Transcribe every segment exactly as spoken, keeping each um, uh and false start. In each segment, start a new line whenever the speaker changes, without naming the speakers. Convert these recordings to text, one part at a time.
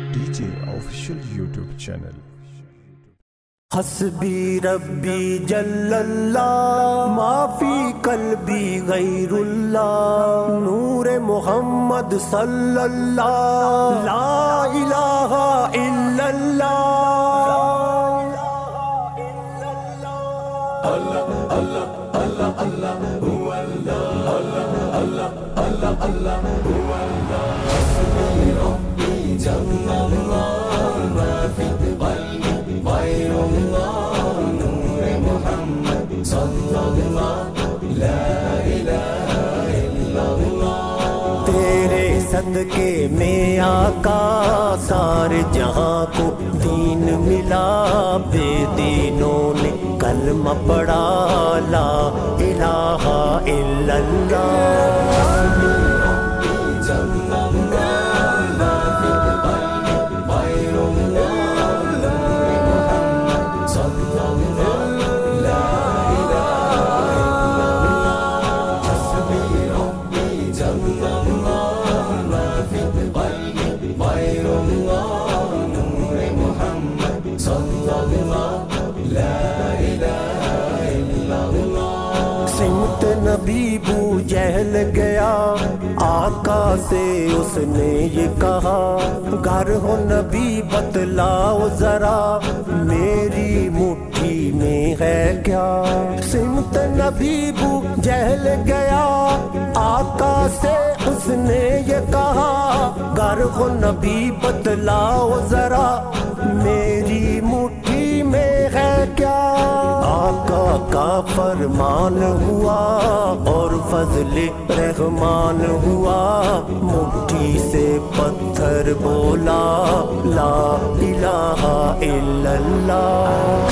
D J official YouTube channel.
حسبی ربی جل اللہ ما فی قلبی غیر اللہ، نور محمد صلی اللہ لا الہ الا اللہ۔ اللہ اللہ اللہ اللہ هو اللہ، اللہ اللہ اللہ اللہ هو اللہ۔ حسبی ربی جل اللہ ما فی قلبی غیر اللہ، نور محمد صلی اللہ لا الہ الا اللہ۔ تیرے صدقے میں آقا سارے جہاں کو دین ملا، بے دینوں نے کلمہ پڑھا لا الہ الا اللہ۔ سمت نبی بو جہل گیا، آقا سے اس نے یہ کہا، گھر ہو نبی بتلاؤ ذرا میری مٹھی میں ہے کیا۔ سمت نبی بو جہل گیا، آقا سے اس نے یہ کہا، گھر ہو نبی بتلاؤ ذرا میری مٹھی میں ہے کیا۔ آقا کا فرمان ہوا اور فضل رحمان ہوا، مٹھی سے پتھر بولا لا الہ الا اللہ۔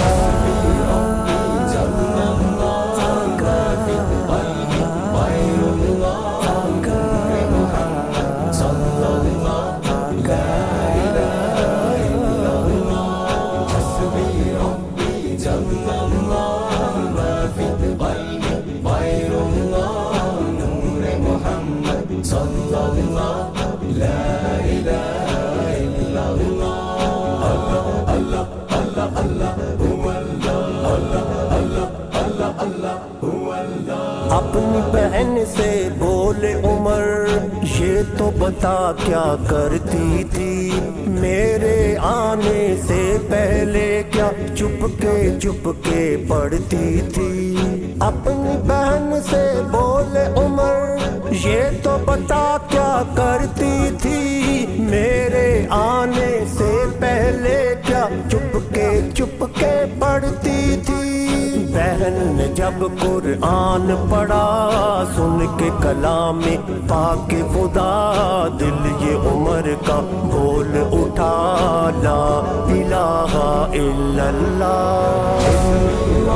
اپنی بہن سے بولے عمر، یہ تو بتا کیا کرتی تھی، میرے آنے سے پہلے کیا چپ کے چپ کے پڑھتی تھی۔ اپنی بہن سے بولے عمر، یہ تو بتا کیا کرتی تھی، میرے آنے سے پہلے کیا چپ کے چپ کے پڑھتی تھی۔ بہن نے جب قرآن پڑھا، سن کے کلام پاک خدا، دل یہ عمر کا بول اٹھا لا الہ الا اللہ۔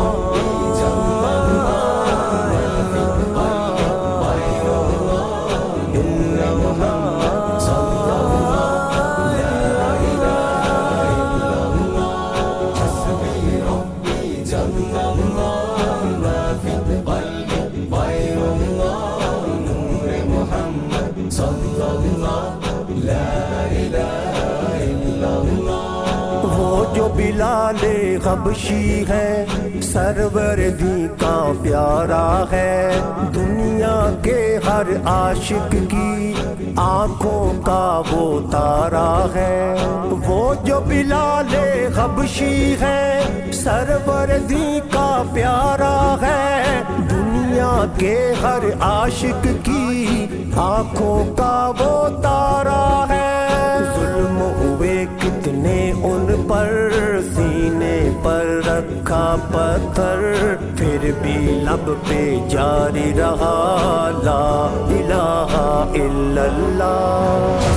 وہ جو بلال حبشی ہے، سرور دی کا پیارا ہے، دنیا کے ہر عاشق کی آنکھوں کا وہ تارا ہے۔ وہ جو بلال حبشی ہے، سرور دی کا پیارا ہے، دنیا کے ہر عاشق کی آنکھوں کا وہ تارا ہے۔ ظلم ہوئے کتنے ان پر، سینے پر رکھا پتھر، پھر بھی لب پہ جاری رہا لا الہ الا اللہ۔